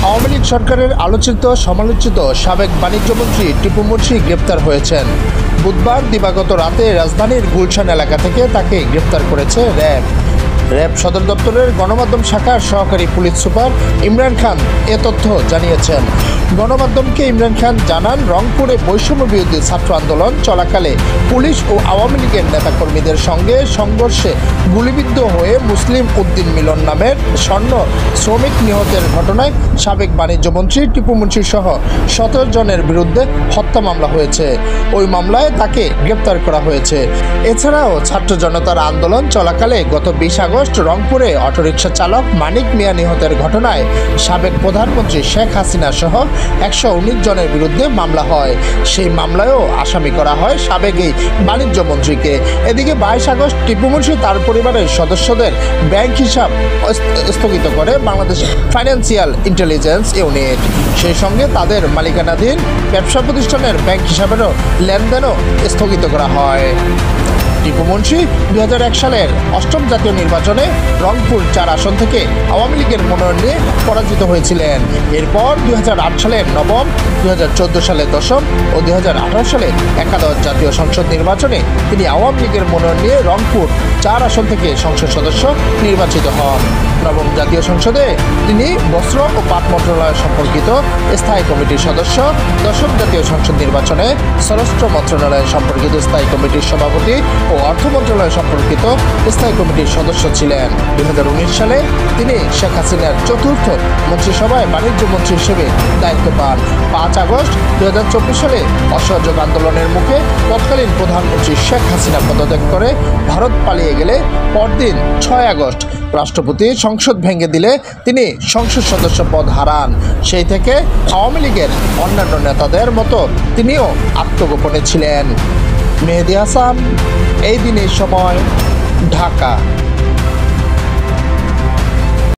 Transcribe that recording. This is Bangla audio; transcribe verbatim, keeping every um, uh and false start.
আওয়ামী লীগ সরকারের আলোচিত সমালোচিত সাবেক বাণিজ্যমন্ত্রী টিপু মুর্শি গ্রেপ্তার হয়েছেন। বুধবার দিবাগত রাতে রাজধানীর গুলশান এলাকা থেকে তাকে গ্রেপ্তার করেছে র্যাব। র্যাব সদর দপ্তরের গণমাধ্যম শাখার সহকারী পুলিশ সুপার ইমরান খান এ তথ্য জানিয়েছেন। গণমাধ্যমকে ইমরান খান জানান, রংপুরে বৈষম্য বিরোধী ছাত্র আন্দোলন চলাকালে পুলিশ ও আওয়ামী লীগের নেতাকর্মীদের সঙ্গে সংঘর্ষে গুলিবিদ্ধ হয়ে মুসলিম উদ্দিন মিলন নামের স্বর্ণ শ্রমিক নিহতের ঘটনায় সাবেক বাণিজ্যমন্ত্রী টিপু মুর্শি সহ সতেরো জনের বিরুদ্ধে হত্যা মামলা হয়েছে। ওই মামলায় তাকে গ্রেপ্তার করা হয়েছে। এছাড়াও ছাত্র জনতার আন্দোলন চলাকালে গত বিশ আগস্ট রংপুরে অটোরিকশা চালক মানিক মিয়া নিহতের ঘটনায় সাবেক প্রধানমন্ত্রী শেখ হাসিনা সহ একশো উনিশ জনের বিরুদ্ধে মামলা হয়। সেই মামলায়ও আসামি করা হয় সাবেক এই বাণিজ্য মন্ত্রীকে। এদিকে বাইশ আগস্ট টিপু মুর্শি তার পরিবারের সদস্যদের ব্যাংক হিসাব স্থগিত করে বাংলাদেশ ফাইন্যান্সিয়াল ইন্টেলিজেন্স ইউনিট। সেই সঙ্গে তাদের মালিকানাধীন ব্যবসা প্রতিষ্ঠানের ব্যাংক হিসাবেরও লেনদেনও স্থগিত করা হয়। টিপু মুর্শি দুই হাজার এক সালের অষ্টম জাতীয় নির্বাচনে রংপুর চার আসন থেকে আওয়ামী লীগের মনোনয়ন নিয়ে পরাজিত হয়েছিলেন। এরপর দুই হাজার আট সালের নবম, দুই হাজার চোদ্দো সালে দশম ও দুই হাজার আঠারো সালে একাদশ জাতীয় সংসদ নির্বাচনে তিনি আওয়ামী লীগের মনোনয়ন নিয়ে রংপুর চার আসন থেকে সংসদ সদস্য নির্বাচিত হন। নবম জাতীয় সংসদে তিনি বস্ত্র ও পাট মন্ত্রণালয় সম্পর্কিত স্থায়ী কমিটির সদস্য, দশম জাতীয় সংসদ নির্বাচনে স্বরাষ্ট্র মন্ত্রণালয় সম্পর্কিত স্থায়ী কমিটির সভাপতি ও অর্থ মন্ত্রণালয় সম্পর্কিত স্থায়ী কমিটির সদস্য ছিলেন। দুই হাজার উনিশ সালে তিনি শেখ হাসিনার চতুর্থ মন্ত্রিসভায় বাণিজ্য মন্ত্রী হিসেবে দায়িত্ব পান। পাঁচ আগস্ট দুই হাজার চব্বিশ সালে অসহযোগ আন্দোলনের মুখে তৎকালীন প্রধানমন্ত্রী শেখ হাসিনা পদত্যাগ করে ভারত পালিয়ে গেলে পরদিন ছয় আগস্ট রাষ্ট্রপতি সংসদ ভেঙে দিলে তিনি সংসদ সদস্য পদ হারান। সেই থেকে আওয়ামী লীগের অন্যান্য নেতাদের মতো তিনিও আত্মগোপনে ছিলেন। মেহেদী হাসান, এই দিনের সময়, ঢাকা।